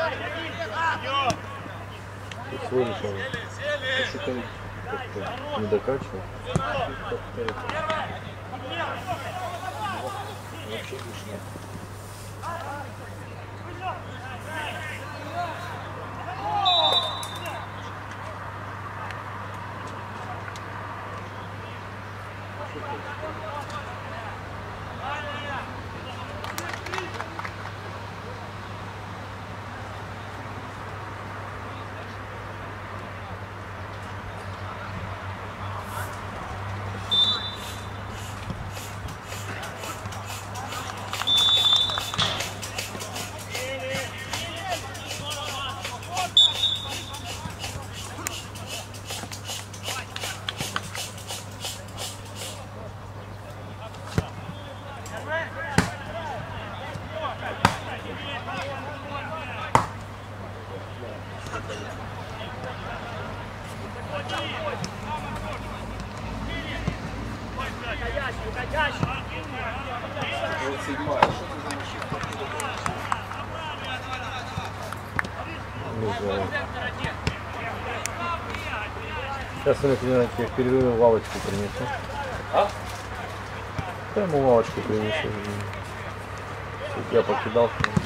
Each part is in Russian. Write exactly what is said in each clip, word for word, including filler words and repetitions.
Свой начал. Что-то не докачивал. Вообще лишнее. Сейчас я тебе в перерыве лавочку принесу. А? Я ему лавочку принесу. Я покидал.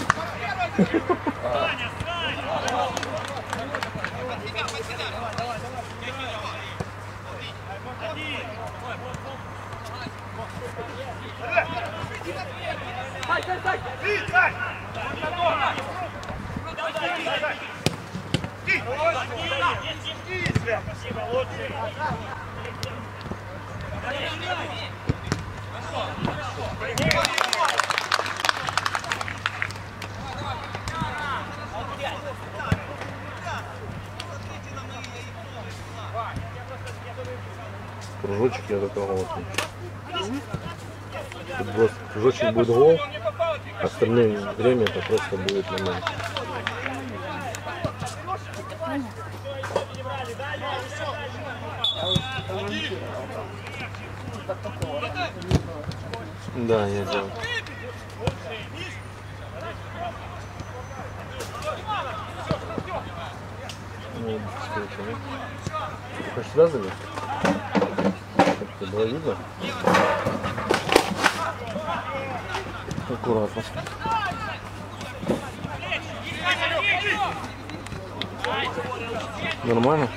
Спасибо, лучший. Кружочек я только вот. Тут просто кружочек будет гол, остальное время это просто будет нормально. Да, я делал. Ну, хочешь сюда залезть? Чтобы было видно? Аккуратно. Нормально?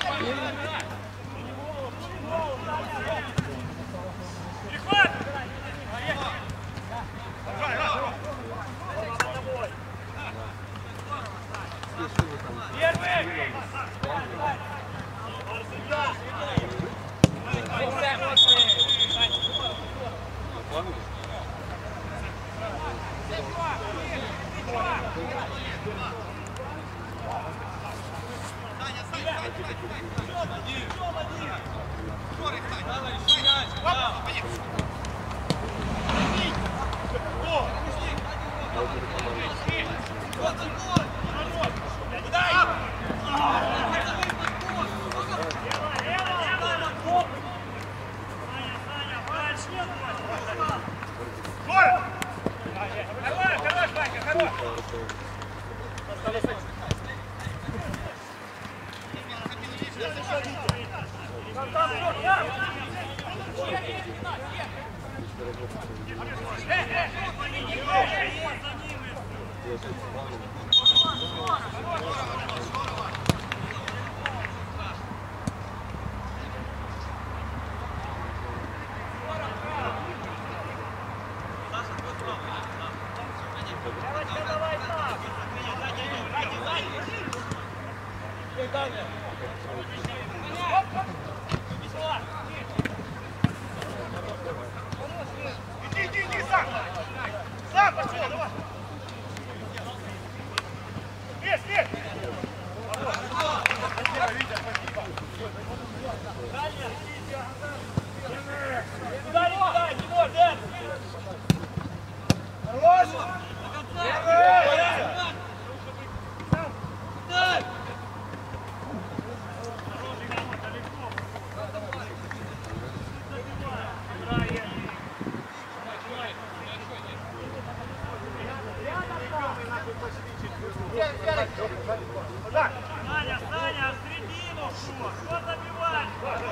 Саня, Саня, в середину, что? Что забивать?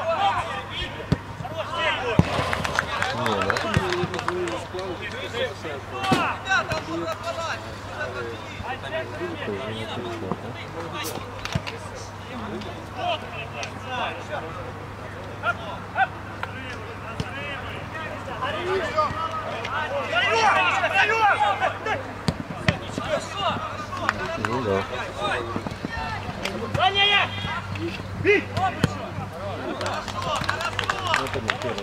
Ну да. Это не первый.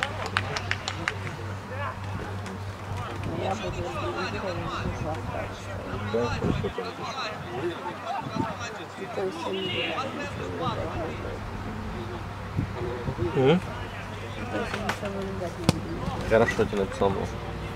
Я буду Да, хорошо там. Хорошо тебе написал был.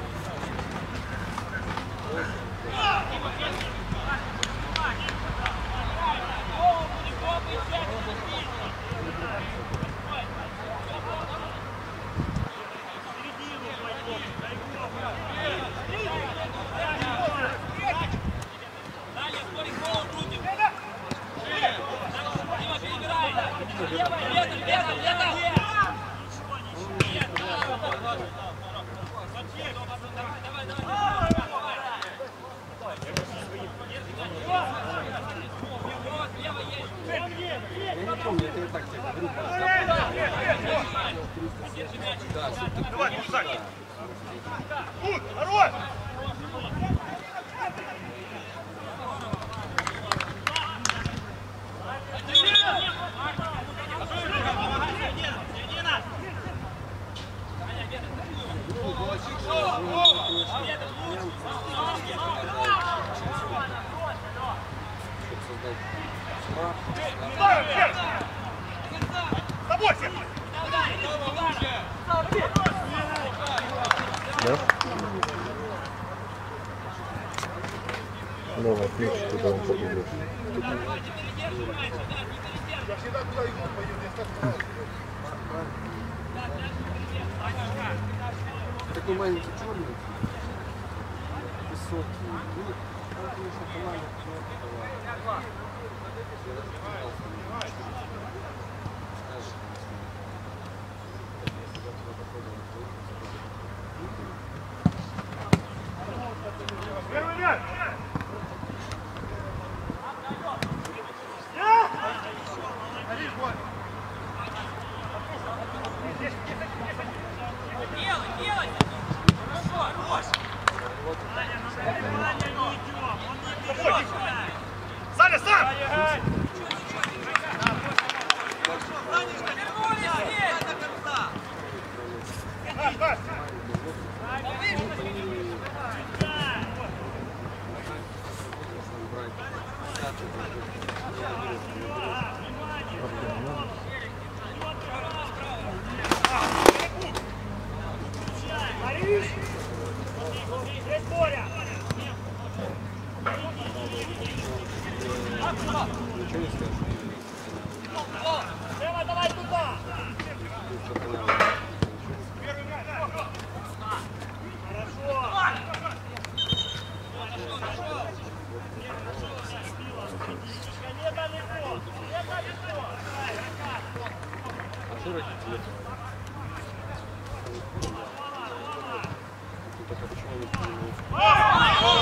Давай, Мусак! Тут, хорош! Да? Давай, ключ, куда он побежит. Такой маленький черный, высокий. Ну, он, конечно, команда, но Первый мяч! Делай, делай! Хорошо, хорош! Саня, на добивание не идем, он не бежит! Саня, сам! Санечка, вернулись здесь до конца! Паш, Паш! Здесь Боря! ничего не скажешь. Лева, давай туда! Не далеко! Не далеко! А что родители? Так а почему не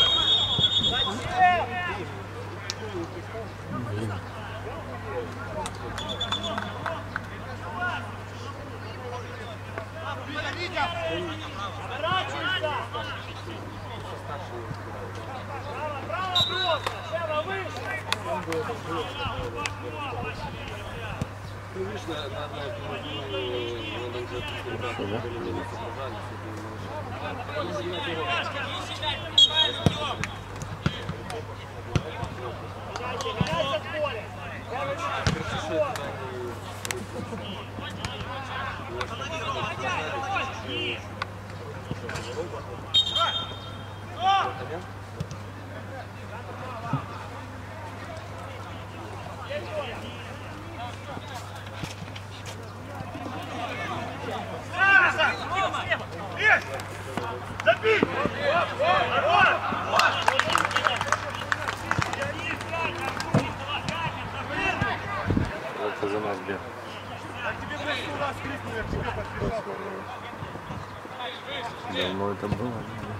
Оборачивайся! Право, право просто! Лево, выше! Ну, видишь, на, на, на эту мобильную надо уже такие ребята более-менее соображались, это Меняйся, меняйся в поле! Левый мяч! Есть! Забить! Хорош! где? Давно это было.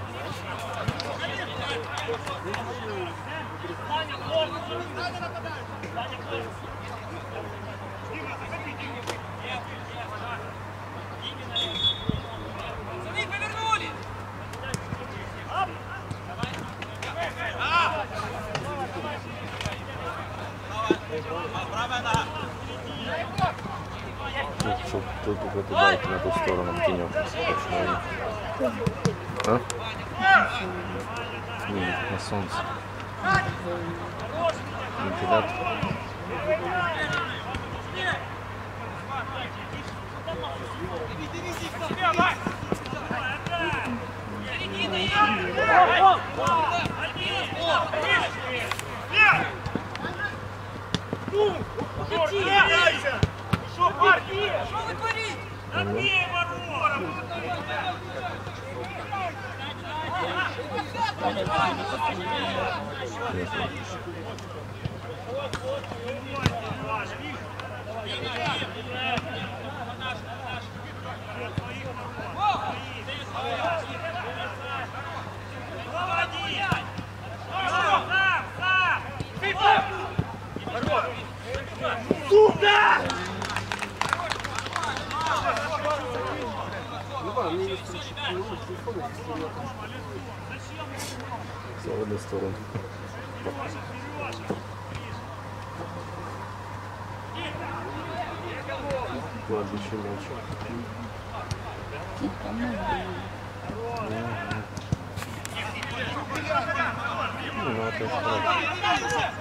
Смотри, повернули! Правая нога! Ну, что, тут какой-то дайте на ту сторону тенек. А? Нет, на солнце. Вентилятор. Что, парни? Что вы творите? Отбей ворота! С одной стороны. Кладбище ночью. Ну, ну, опять страх.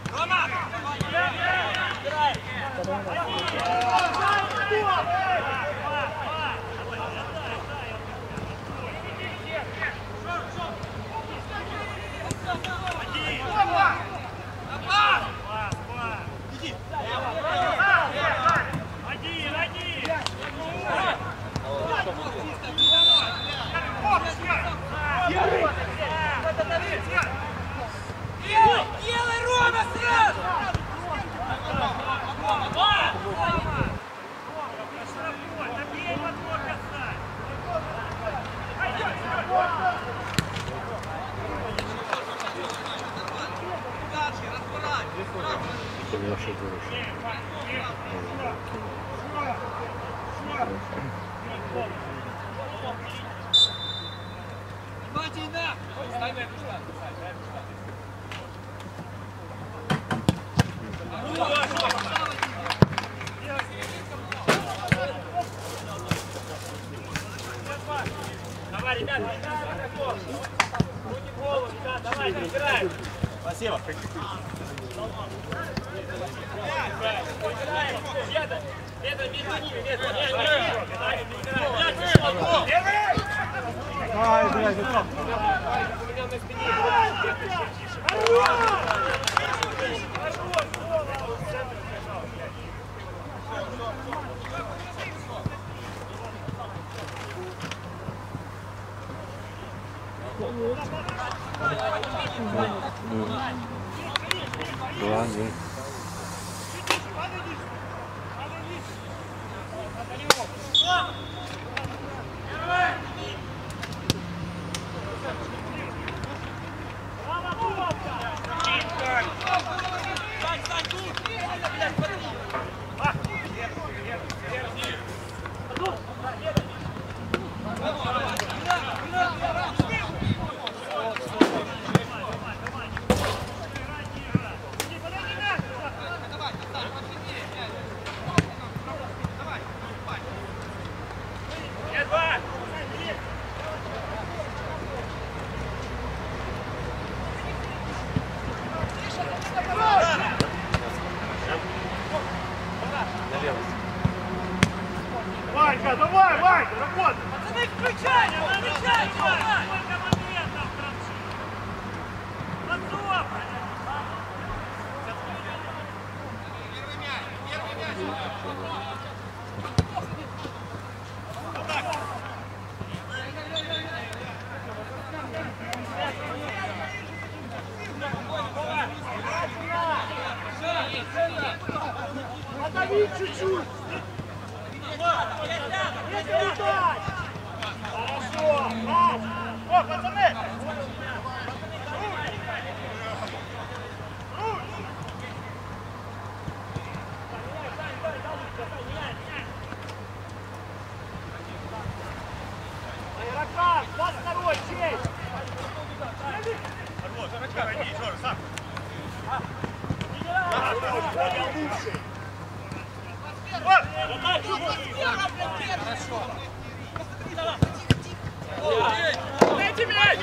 Один, один! Делай, делай, Рома, сразу! Добей подбор касать! Это наша девушка. Внимательно! Ставь эту штангу. Давай, ребята, руки в голову, ребят, давай, забираем. Спасибо. Деда, деда, между ними, деда, между ними. Ай, блядь, это... У меня на спине. Два, один. Ванька, давай, Ванька, работай! Пацаны, включай! Включай! Сколько моментов транши! Подсоп! Отдай Дави чуть-чуть. Хорошо. О, пацаны. Игрока, за второй, честь. Вот, иди, Жора, сам. Лучше. Хорошо. Дайте мяч!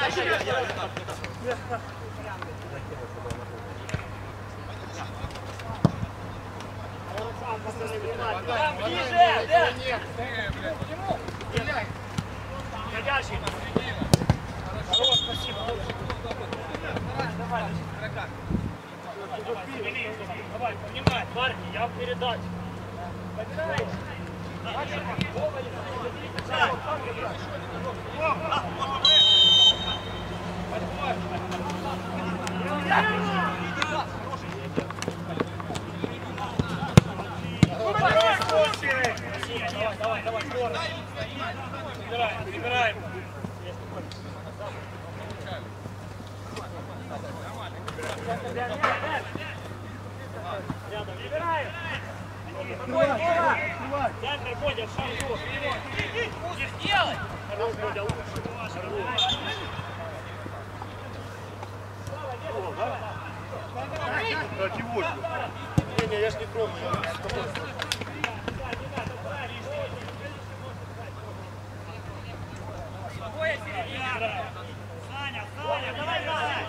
Ближе! Ходящий! Хорош, спасибо! Давай, давай, поднимай, парни, я в передаче. Поднимай! Давай, давай, скоро. Забираем, забираем. Рядом, забираем. Центр, Бодя, шагу. Не сделай. Хорош, Бодя, лучше. Дайте воду. Не, не, я ж не пробую. Саня, Саня, давай, давай.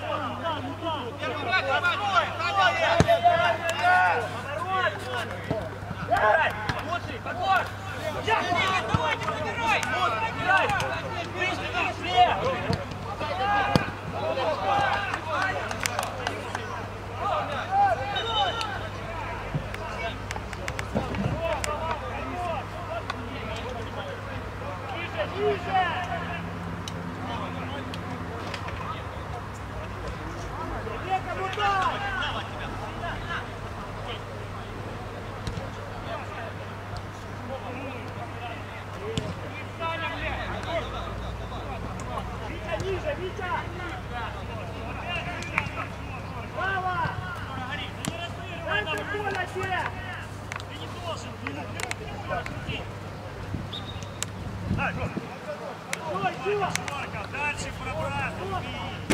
Лучший, подбор. Давай, забирай. Забирай. Выше, выше. Дальше пробраться.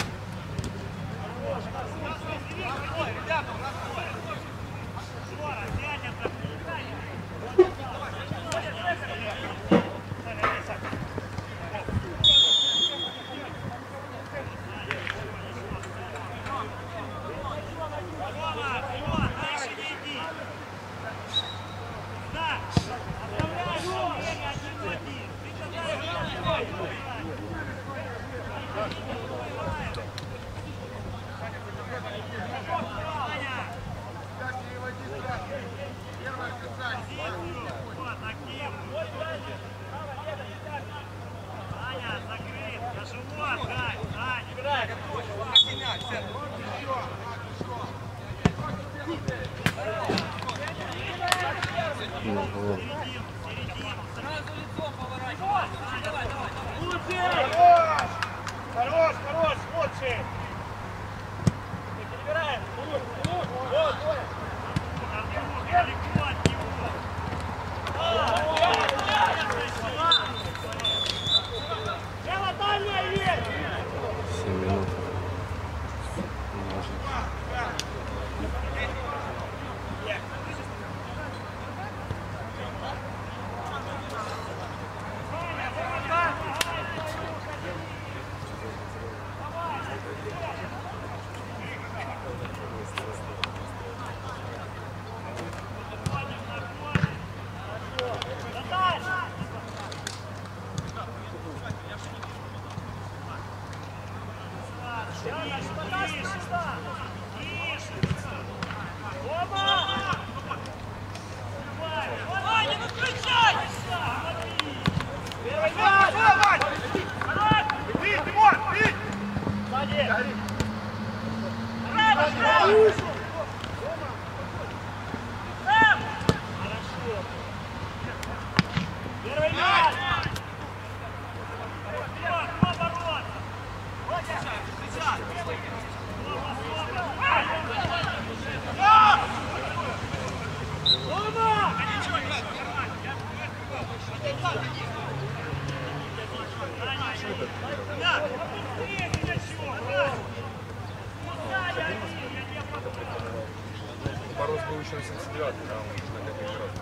Хорош, хорош, лучше. Перебираем. Вот, вот. Далеко от него. Дело дальняя есть. семь минут. Мороз был еще восемьдесят девятый, да, он уже на пятый раз.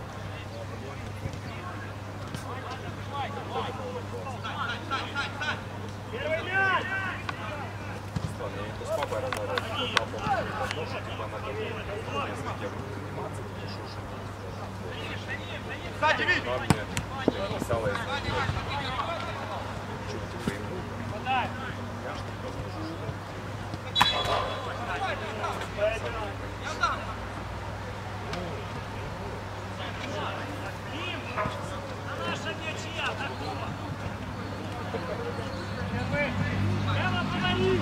Первый мяч! Ладно, я не с папой разговаривал, что папа мне сказал, что типа надо несколько тем заниматься, потому что уже... Кстати, видишь? Она мне написала, если чуть типа ему. Я что возможно, Дим, а наша ничья, такого! Прямо подари!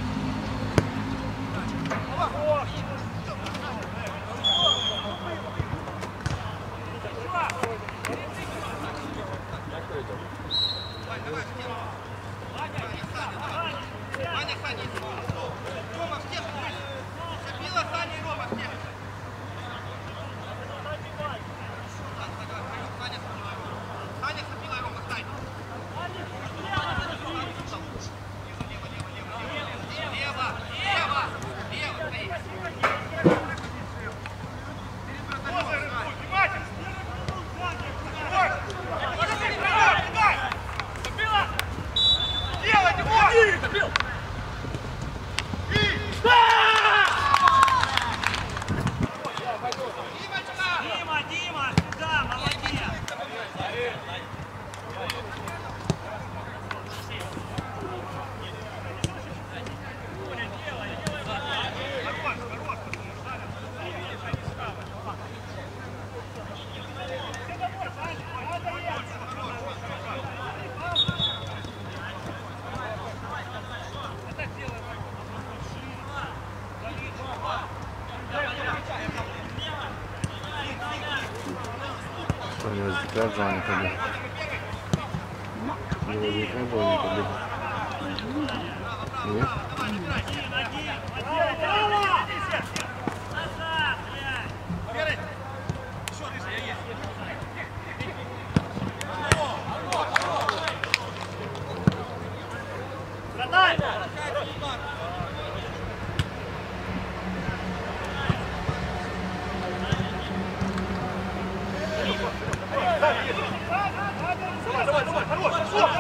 О! Ваня, Саня, Рома, в тех, забила Саня и Рома в тех. Саня, забила и Рома, Саня. Лево, лево, лево, стоит. Делать его! Забил! Дима, Дима, да, молодец! Что у него взгляд за никогда. Его вид не было никогда. Нет? Давай, давай, давай, хорош!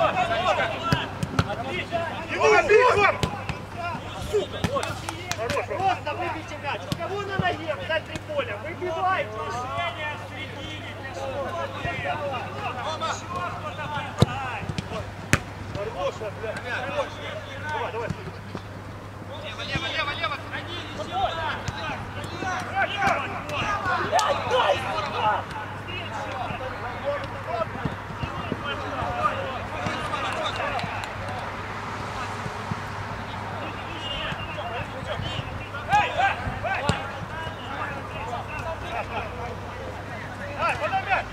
Его бей! Сука! Хорош! Просто выбейте мяч! У кого на ноге в центре поля? Выбивайте! Движение в середине! Хорошая, блядь! Давай, давай! Лево, лево, лево, лево! Ай, подай мяч!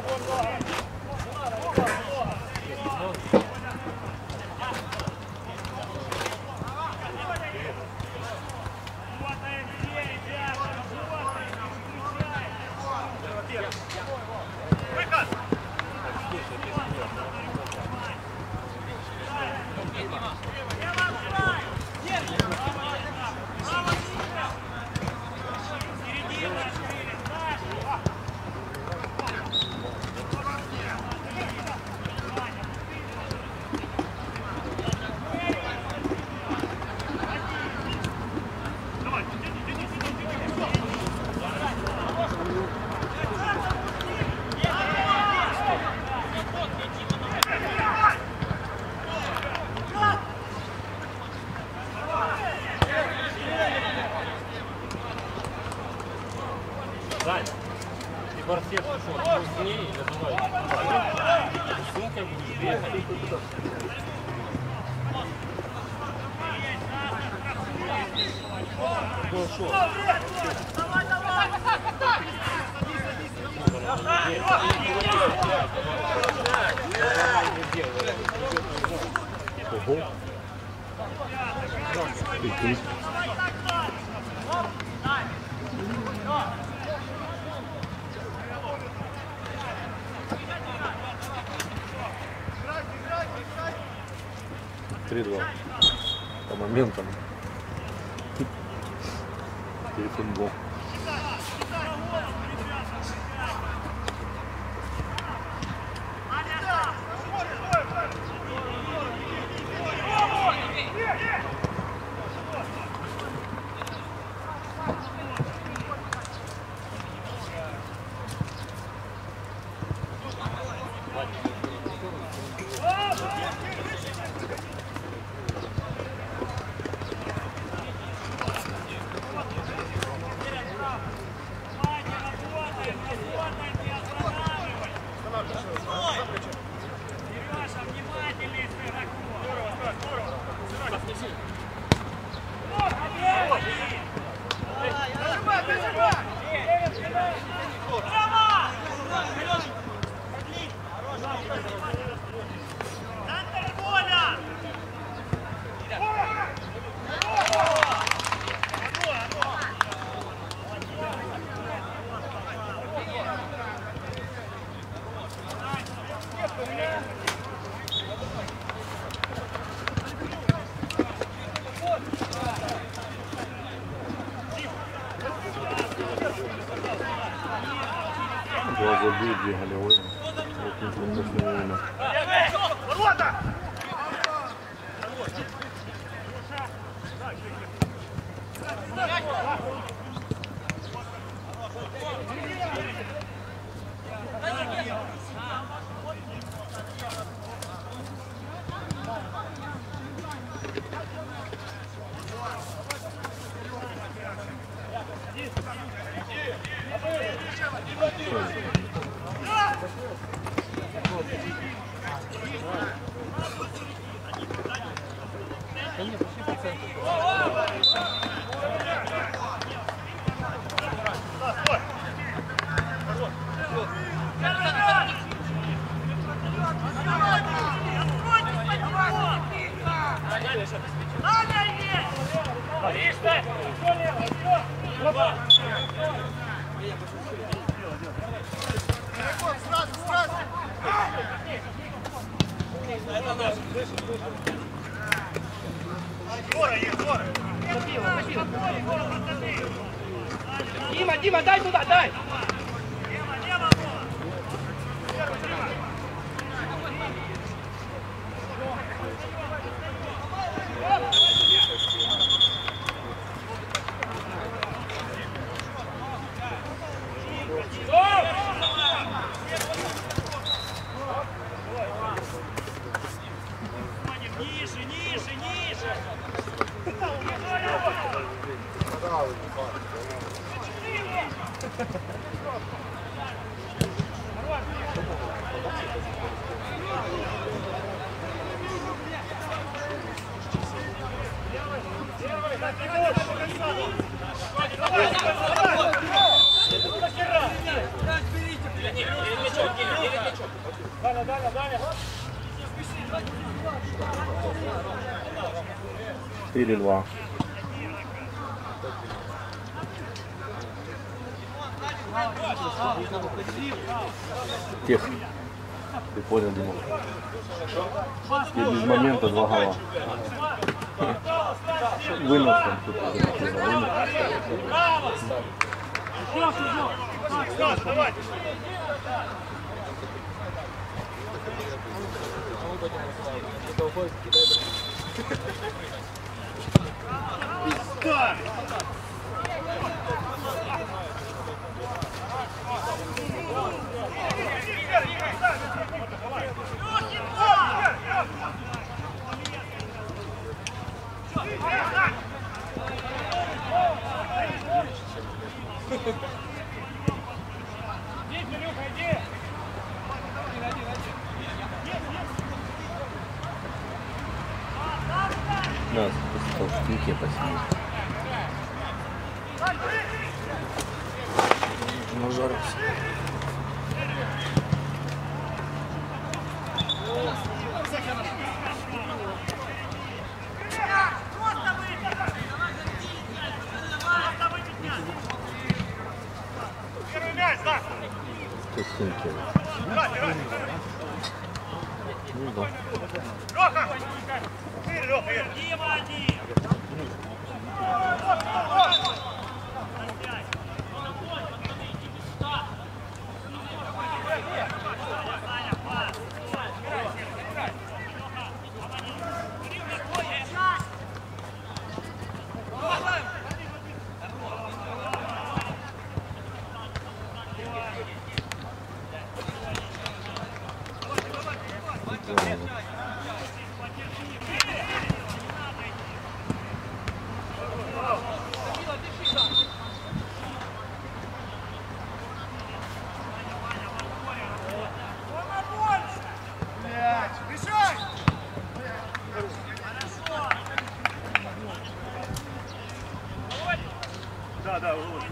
Зань, ты борцев шел, с ней и называй. Сумка будет бегать. Ого. Прикинь. три-два. По моментам. Перефутбол. Глаза бьют, где голевой. Вот не вкусное. Ворота! Дима, Дима, дай туда, дай! Дима, Дима, ниже, ниже, ниже! Даня, Даня, Даня. четыре-два. Тех. Ты понял, Дима? И без момента два гола. Вынос там тут. Давай. Да! Да, в толстеньке посидеть. Нажарился. Первый мяч, да! Толстеньке. Ну да. Лёха! Ты, Лёха, Дима, один! Да, да, вот.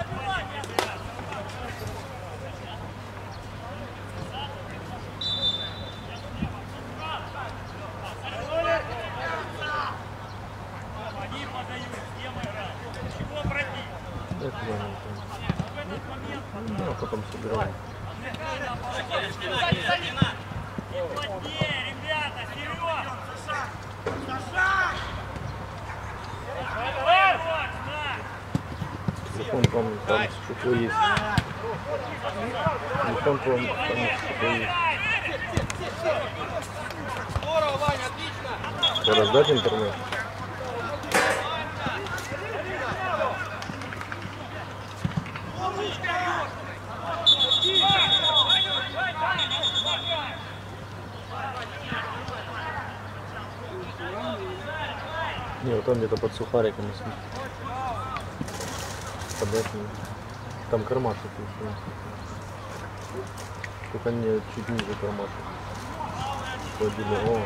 Они подают, где мы играем? Чего бродить? Это я не понял. Ну, а потом собираем. Плотнее, ребята, Серега! Телефон, по-моему, там что-то есть. Телефон, по-моему, там что-то есть. Здорово, Ваня, отлично! Что, раздать интернет? Не, вот там где-то под сухариками сидит. Под этим. Там кармашек есть. Только не чуть ниже кармашек. Ходили. О.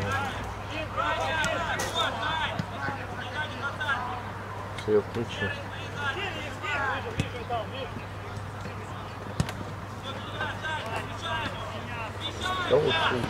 Все, я включил. Да вот что.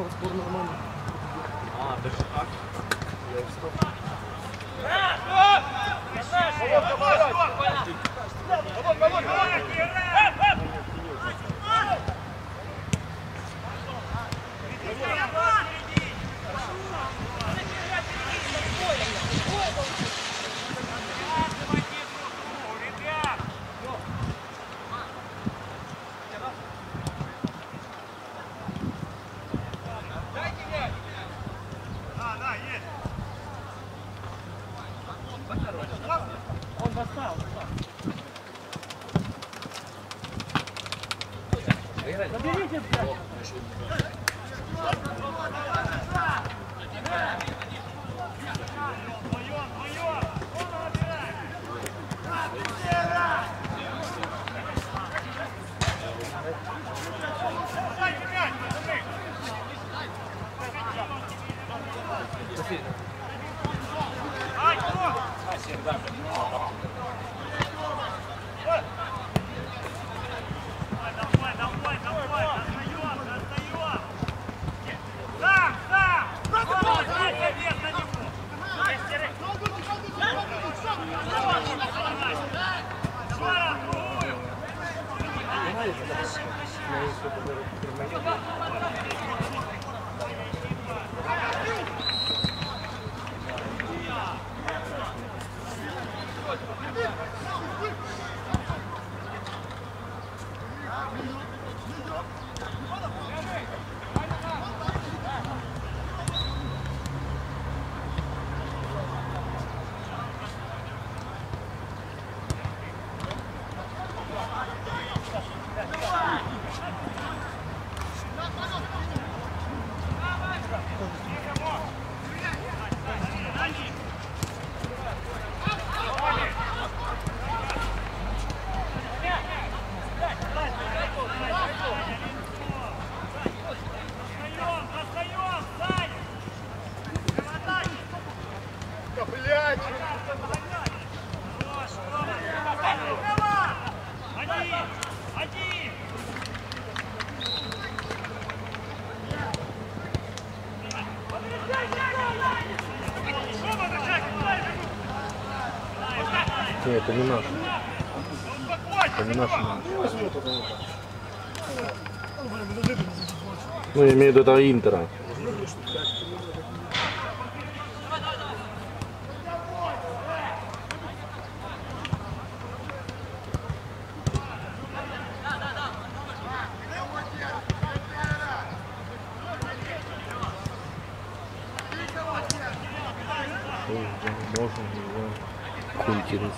Спор нормально. А, даже так? Я встал. Нет, это не наш. Это не наш. Ну, я имею в виду это Интера. Можно, нельзя. Хуй интересно.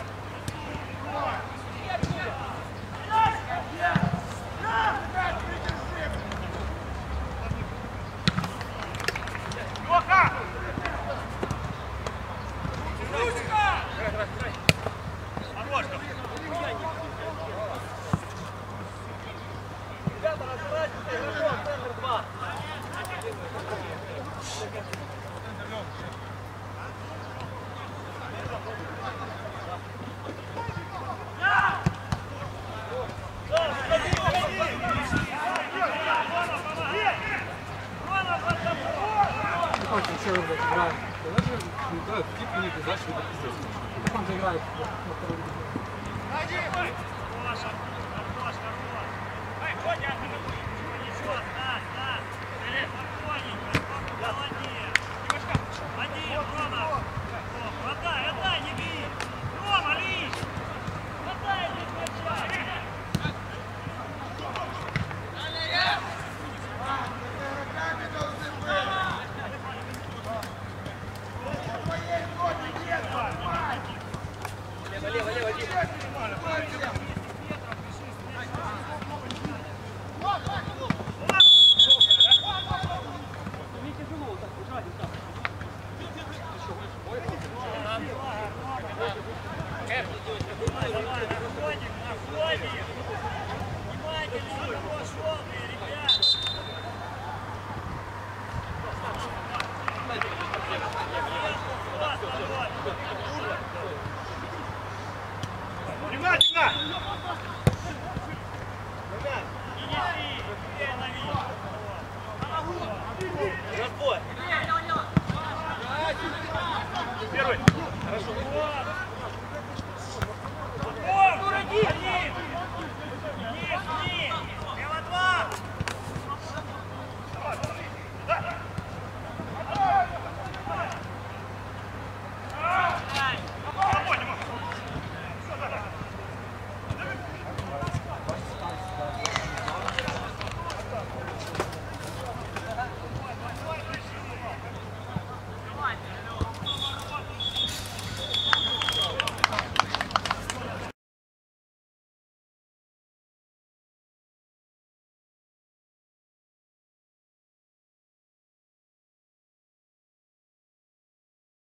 Хорош, хорош, хорош. Ай, Ходя! Ничего,